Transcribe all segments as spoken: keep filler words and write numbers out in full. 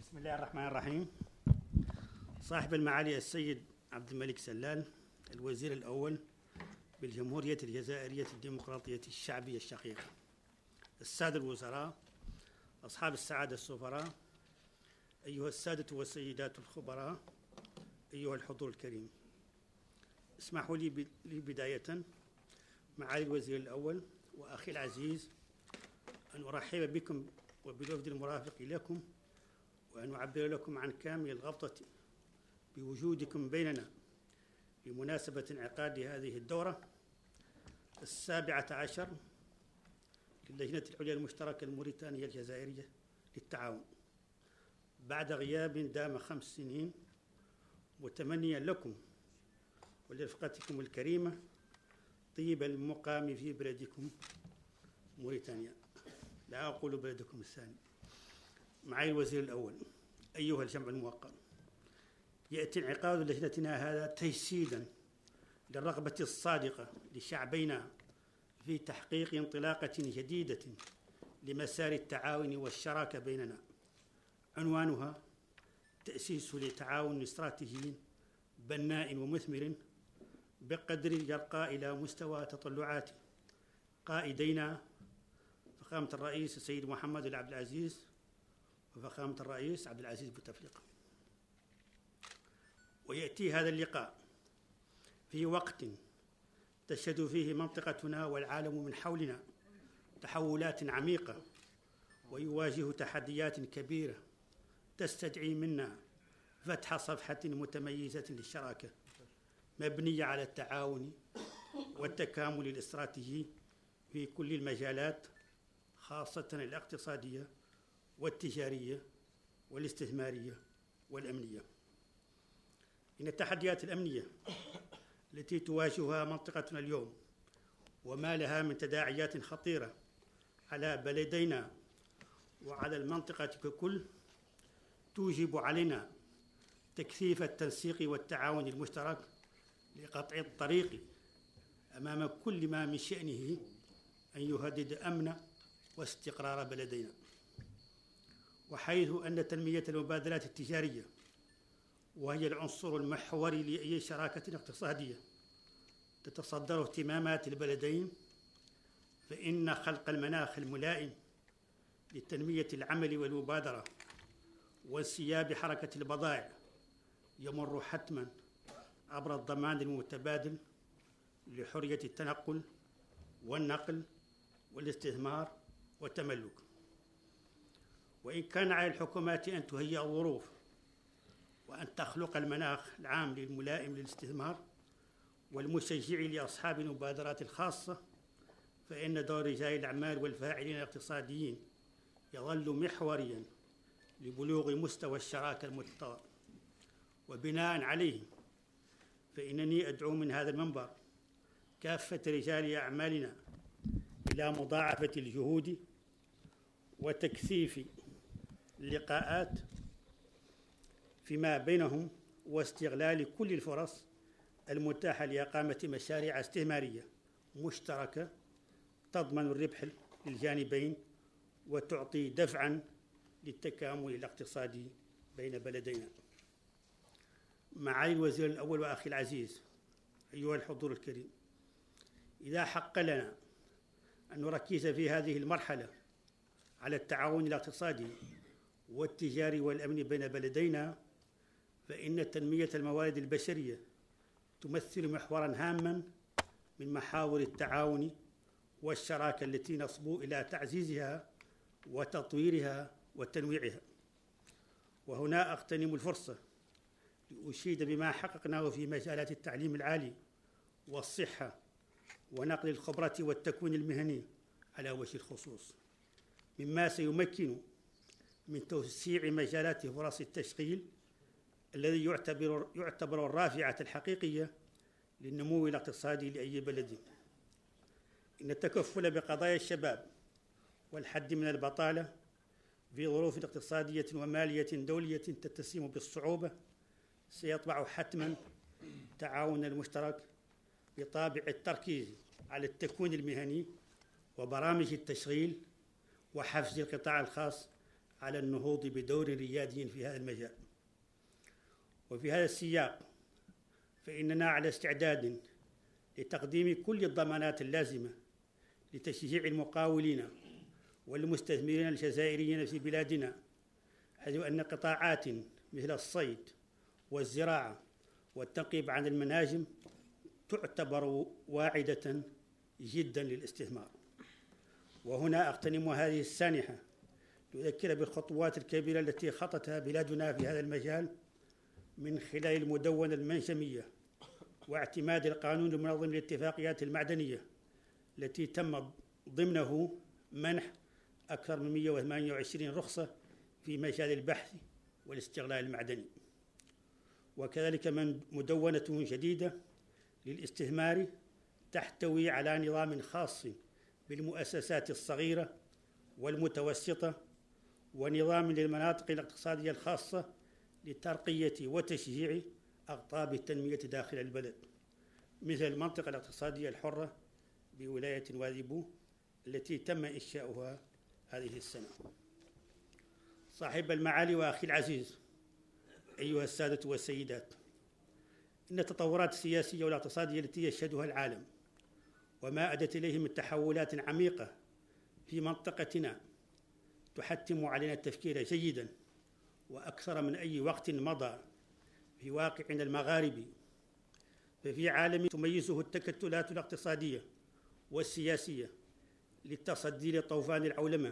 بسم الله الرحمن الرحيم. صاحب المعالي السيد عبد الملك سلال الوزير الأول بالجمهورية الجزائرية الديمقراطية الشعبية الشقيقة، السادة الوزراء، أصحاب السعادة السفراء، أيها السادة والسيدات الخبراء، أيها الحضور الكريم، اسمحوا لي بداية معالي الوزير الأول وأخي العزيز أن أرحب بكم وبالوفد المرافق لكم، وأن أعبر لكم عن كامل الغبطة بوجودكم بيننا بمناسبة انعقاد هذه الدورة السابعة عشر للجنة العليا المشتركة الموريتانية الجزائرية للتعاون بعد غياب دام خمس سنين، متمنيا لكم ولرفقتكم الكريمة طيب المقام في بلدكم موريتانيا، لا أقول بلدكم الثاني. معالي الوزير الأول، أيها الجمع الموقر، يأتي انعقاد لجنتنا هذا تجسيدا للرغبة الصادقة لشعبينا في تحقيق انطلاقة جديدة لمسار التعاون والشراكة بيننا، عنوانها تأسيس لتعاون استراتيجي بناء ومثمر بقدر يرقى إلى مستوى تطلعات قائدينا فخامة الرئيس السيد محمد العبد العزيز وفخامة الرئيس عبد العزيز بوتفليقة. ويأتي هذا اللقاء في وقت تشهد فيه منطقتنا والعالم من حولنا تحولات عميقة، ويواجه تحديات كبيرة تستدعي منا فتح صفحة متميزة للشراكة مبنية على التعاون والتكامل الاستراتيجي في كل المجالات، خاصة الاقتصادية والتجارية والاستثمارية والأمنية. إن التحديات الأمنية التي تواجهها منطقتنا اليوم وما لها من تداعيات خطيرة على بلدينا وعلى المنطقة ككل توجب علينا تكثيف التنسيق والتعاون المشترك لقطع الطريق أمام كل ما من شأنه أن يهدد أمن واستقرار بلدينا. وحيث أن تنمية المبادلات التجارية وهي العنصر المحوري لأي شراكة اقتصادية تتصدر اهتمامات البلدين، فإن خلق المناخ الملائم لتنمية العمل والمبادرة وانسياب حركة البضائع يمر حتما عبر الضمان المتبادل لحرية التنقل والنقل والاستثمار والتملك. وإن كان على الحكومات أن تهيئ الظروف وأن تخلق المناخ العام للملائم للاستثمار والمشجع لأصحاب المبادرات الخاصة، فإن دور رجال الأعمال والفاعلين الاقتصاديين يظل محوريا لبلوغ مستوى الشراكة المتطور. وبناء عليه فإنني أدعو من هذا المنبر كافة رجال أعمالنا إلى مضاعفة الجهود وتكثيف اللقاءات فيما بينهم واستغلال كل الفرص المتاحة لإقامة مشاريع استثمارية مشتركة تضمن الربح للجانبين وتعطي دفعاً للتكامل الاقتصادي بين بلدينا. معالي الوزير الأول وأخي العزيز، أيها الحضور الكريم، إذا حق لنا أن نركز في هذه المرحلة على التعاون الاقتصادي والتجاري والأمن بين بلدينا، فإن تنمية الموارد البشرية تمثل محوراً هاماً من محاور التعاون والشراكة التي نصبو إلى تعزيزها وتطويرها وتنويعها. وهنا أغتنم الفرصة لأشيد بما حققناه في مجالات التعليم العالي والصحة ونقل الخبرة والتكوين المهني على وجه الخصوص، مما سيمكن من توسيع مجالات فرص التشغيل الذي يعتبر يعتبر الرافعة الحقيقية للنمو الاقتصادي لأي بلد. إن التكفل بقضايا الشباب والحد من البطالة في ظروف اقتصادية ومالية دولية تتسم بالصعوبة سيطبع حتما التعاون المشترك بطابع التركيز على التكوين المهني وبرامج التشغيل وحفز القطاع الخاص على النهوض بدور ريادي في هذا المجال. وفي هذا السياق فإننا على استعداد لتقديم كل الضمانات اللازمة لتشجيع المقاولين والمستثمرين الجزائريين في بلادنا، حيث أن قطاعات مثل الصيد والزراعة والتنقيب عن المناجم تعتبر واعدة جدا للاستثمار. وهنا أغتنم هذه السانحة لأذكر بالخطوات الكبيرة التي خطتها بلادنا في هذا المجال من خلال المدونة المنشمية واعتماد القانون المنظم للاتفاقيات المعدنية التي تم ضمنه منح أكثر من مئة وثمانية وعشرين رخصة في مجال البحث والاستغلال المعدني، وكذلك من مدونة جديدة للاستثمار تحتوي على نظام خاص بالمؤسسات الصغيرة والمتوسطة، ونظام للمناطق الاقتصادية الخاصة لترقية وتشجيع أقطاب التنمية داخل البلد، مثل المنطقة الاقتصادية الحرة بولاية وادي بو التي تم إنشاؤها هذه السنة. صاحب المعالي وأخي العزيز، أيها السادة والسيدات، إن التطورات السياسية والاقتصادية التي يشهدها العالم وما أدت إليه من تحولات عميقة في منطقتنا تحتم علينا التفكير جيداً وأكثر من أي وقت مضى في واقعنا المغاربي. ففي عالم تميزه التكتلات الاقتصادية والسياسية للتصدي لطوفان العولمة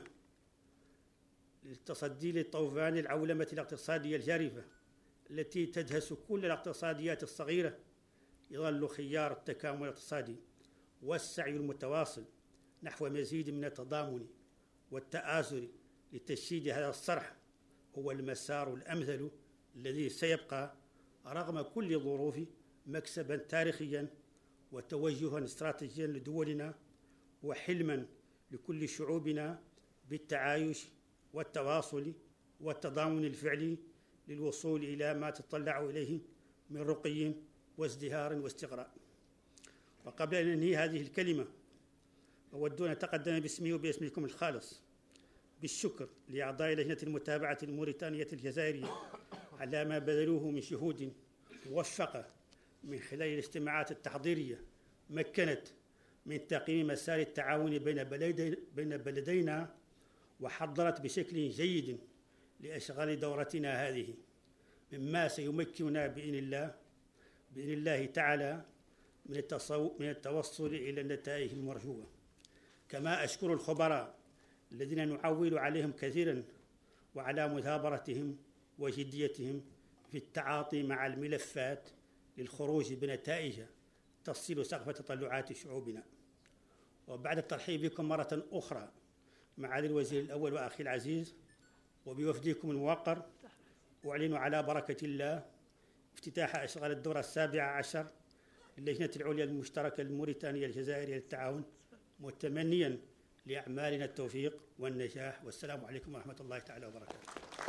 للتصدي لطوفان العولمة الاقتصادية الجارفة التي تدهس كل الاقتصاديات الصغيرة، يظل خيار التكامل الاقتصادي والسعي المتواصل نحو مزيد من التضامن والتآزر لتشييد هذا الصرح هو المسار الأمثل الذي سيبقى رغم كل الظروف مكسباً تاريخياً وتوجهاً استراتيجياً لدولنا وحلماً لكل شعوبنا بالتعايش والتواصل والتضامن الفعلي للوصول إلى ما تطلع إليه من رقي وازدهار واستقرار. وقبل أن أنهي هذه الكلمة أود أن أتقدم باسمي وباسمكم الخالص بالشكر لأعضاء لجنة المتابعة الموريتانية الجزائرية على ما بذلوه من جهود موفقة من خلال الاجتماعات التحضيرية مكنت من تقييم مسار التعاون بين بين بلدينا، وحضرت بشكل جيد لأشغال دورتنا هذه، مما سيمكننا بإذن الله بإذن الله تعالى من من التوصل إلى النتائج المرجوة. كما أشكر الخبراء الذين نعول عليهم كثيرا وعلى مثابرتهم وجديتهم في التعاطي مع الملفات للخروج بنتائج تصل سقف تطلعات شعوبنا. وبعد الترحيب بكم مرة أخرى معالي الوزير الأول وأخي العزيز وبوفدكم الموقر، أعلن على بركة الله افتتاح أشغال الدورة السابعة عشر للجنة العليا المشتركة الموريتانية الجزائرية للتعاون، متمنيا لأعمالنا التوفيق والنجاح، والسلام عليكم ورحمة الله تعالى وبركاته.